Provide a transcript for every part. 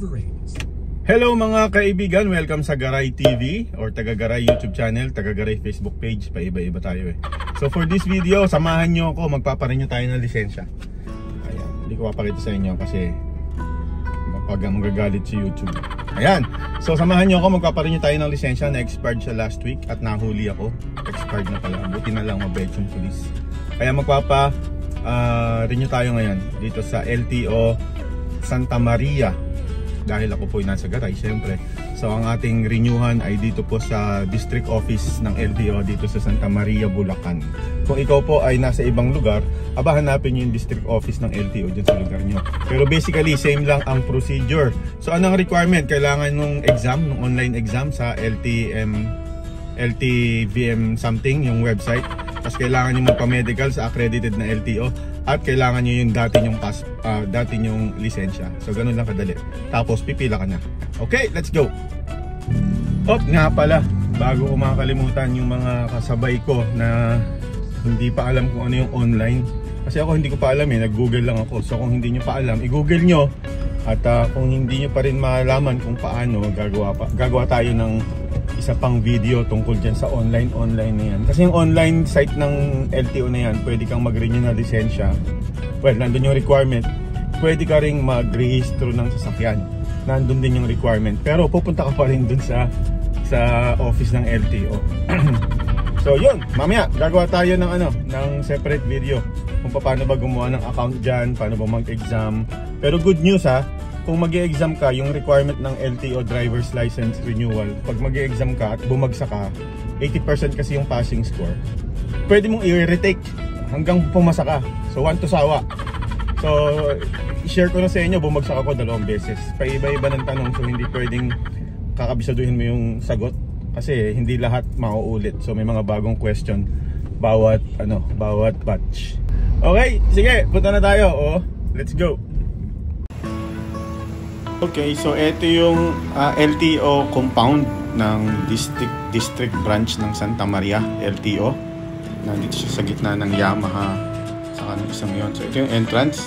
Hello mga kaibigan, welcome sa Garay TV or Taga-Garay YouTube channel, Taga-Garay Facebook page, paiba-iba tayo eh. So for this video, samahan nyo ako, magpaparenew tayo ng lisensya. Ayan, hindi ko papakita sa inyo kasi magagalit si YouTube. Ayan, so samahan nyo ako, magpaparenew tayo ng lisensya. Na-expired siya last week at nahuli ako. Expired na pala, buti na lang mabait yung police. Kaya renew tayo ngayon dito sa LTO Santa Maria. Dahil ako po ay nasa Garay, siyempre. So ang ating renewhan ay dito po sa district office ng LTO dito sa Santa Maria, Bulacan. Kung ikaw po ay nasa ibang lugar, hanapin nyo yung district office ng LTO dyan sa lugar nyo. Pero basically, same lang ang procedure. So anong requirement? Kailangan nung exam, nung online exam sa LTVM something, yung website. Tapos kailangan nyo magpa-medical sa accredited na LTO. At kailangan nyo yung dati nyong lisensya. So ganun lang kadali. Tapos pipila ka na. Okay, let's go. Nga pala, bago ko makakalimutan yung mga kasabay ko na hindi pa alam kung ano yung online. Kasi ako hindi ko pa alam eh, nag-google lang ako. So kung hindi nyo pa alam, i-google nyo. At kung hindi nyo pa rin malaman kung paano, gagawa tayo ng isa pang video tungkol dyan sa online na yan. Kasi yung online site ng LTO na yan, pwede kang mag-renew na lisensya. Well, nandun yung requirement. Pwede ka ring mag-rehistro ng sasakyan. Nandun din yung requirement. Pero pupunta ka pa rin dun sa office ng LTO. So yun, mamaya gagawa tayo ng separate video kung paano ba gumawa ng account dyan, paano ba mag-exam. Pero good news kung mag-e-exam ka, yung requirement ng LTO driver's license renewal, pag mag-e-exam ka at bumagsak ka, 80% kasi yung passing score, pwede mong i-retake hanggang pumasa ka. So 1 to sawa. So i-share ko na sa inyo, bumagsak ako 2 beses. Paiba-iba ng tanong, so hindi pwedeng kakabisaduhin mo yung sagot kasi hindi lahat mauulit. So may mga bagong question bawat batch. Okay, sige, punta na tayo. Let's go. Okay, so ito yung LTO compound ng district branch ng Santa Maria LTO. Nandito siya sa gitna ng Yamaha saka ng isang yun. So ito yung entrance.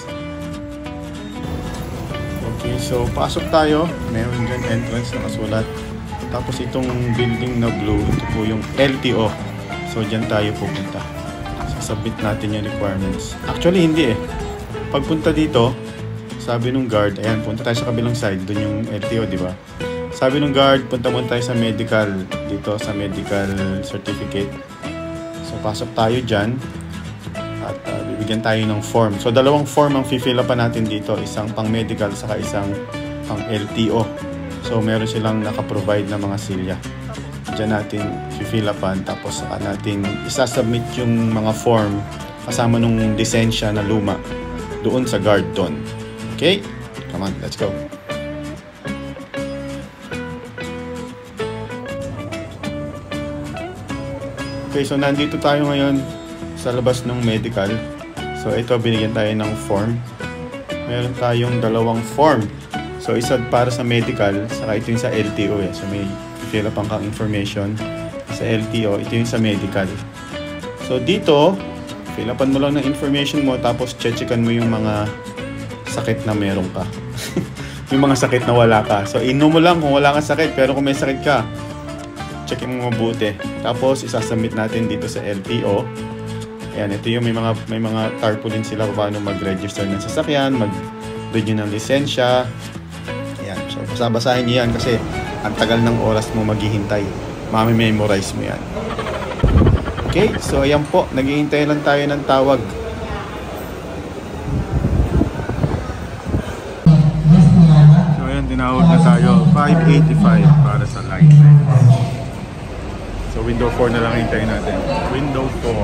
Okay, so pasok tayo. Meron dyan entrance na kasulat. Tapos itong building na blue, ito po yung LTO. So dyan tayo pupunta. Sasubmit natin yung requirements. Actually hindi eh. Pagpunta dito, sabi nung guard, ayan, punta tayo sa kabilang side, dun yung LTO, di ba? Sabi nung guard, punta muna tayo sa medical, dito sa medical certificate. So, pasok tayo dyan at bibigyan tayo ng form. So, 2 form ang fill up natin dito, isang pang medical, saka isang pang LTO. So, meron silang nakaprovide na mga silya. Dyan natin fill upan, tapos saka natin isasubmit yung mga form kasama nung lisensya na luma doon sa guard doon. Okay, come on, let's go. Okay, so nandito tayo ngayon sa labas ng medical. So ito, binigyan tayo ng form. Meron tayong 2 form. So isa para sa medical, saka ito yung sa LTO eh. So may fill up ang information sa LTO, ito yung sa medical. So dito, fill upan mo lang ng information mo, tapos checkan mo yung mga sakit na meron ka. Yung mga sakit na wala ka. So inom mo lang kung wala kang sakit, pero kung may sakit ka, checkin mo mabuti. Tapos isasubmit natin dito sa LTO. Ayan, ito yung may mga tarpaulin sila kung paano mag-register ng sasakyan, mag-renew ng lisensya. Ayan, so basahin niyo yan kasi ang tagal ng oras mo maghihintay. Mami-memorize mo yan. Okay, so ayan po, naghihintay lang tayo ng tawag. Tinawag na tayo, 585 para sa line. So window 4 na lang hintayin natin. Window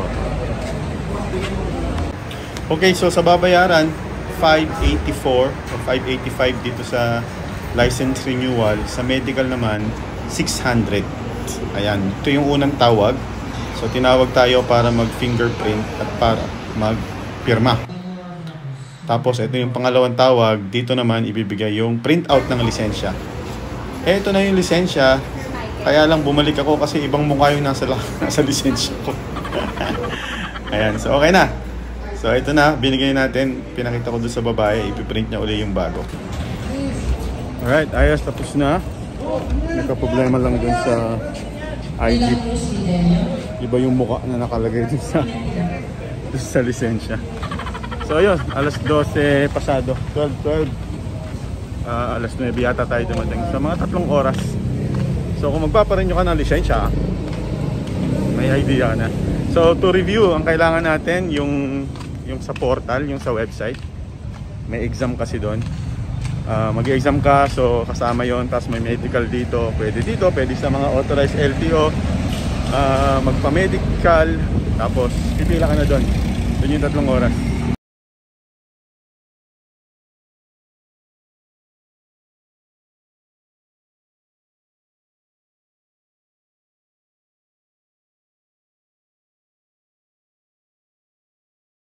4. Okay, so sa babayaran, 584 o 585 dito sa license renewal. Sa medical naman, 600. Ayan, ito yung unang tawag. So tinawag tayo para mag-fingerprint at para mag-pirma. Tapos ito yung pangalawang tawag, dito naman ibibigay yung printout ng lisensya. Ito na yung lisensya, kaya lang bumalik ako kasi ibang mukha yung nasa lisensya ko. Ayan, so okay na. So ito na, binigay natin, pinakita ko doon sa babae, ipiprint niya uli yung bago. Alright, ayos, tapos na. Nagka-problema lang dun sa ID. Iba yung mukha na nakalagay dun sa lisensya. So ayun, alas 12 pasado, 12. Alas 9 yata tayo dumating sa mga 3 oras. So kung magpaparenew ka ng lisensya, may idea na. So to review, ang kailangan natin yung sa portal, yung sa website. May exam kasi doon. Mag-exam ka, so kasama yon, tapos may medical dito, pwede sa mga authorized LTO. Magpa-medical, tapos pipila ka na doon. Yun yung 3 oras.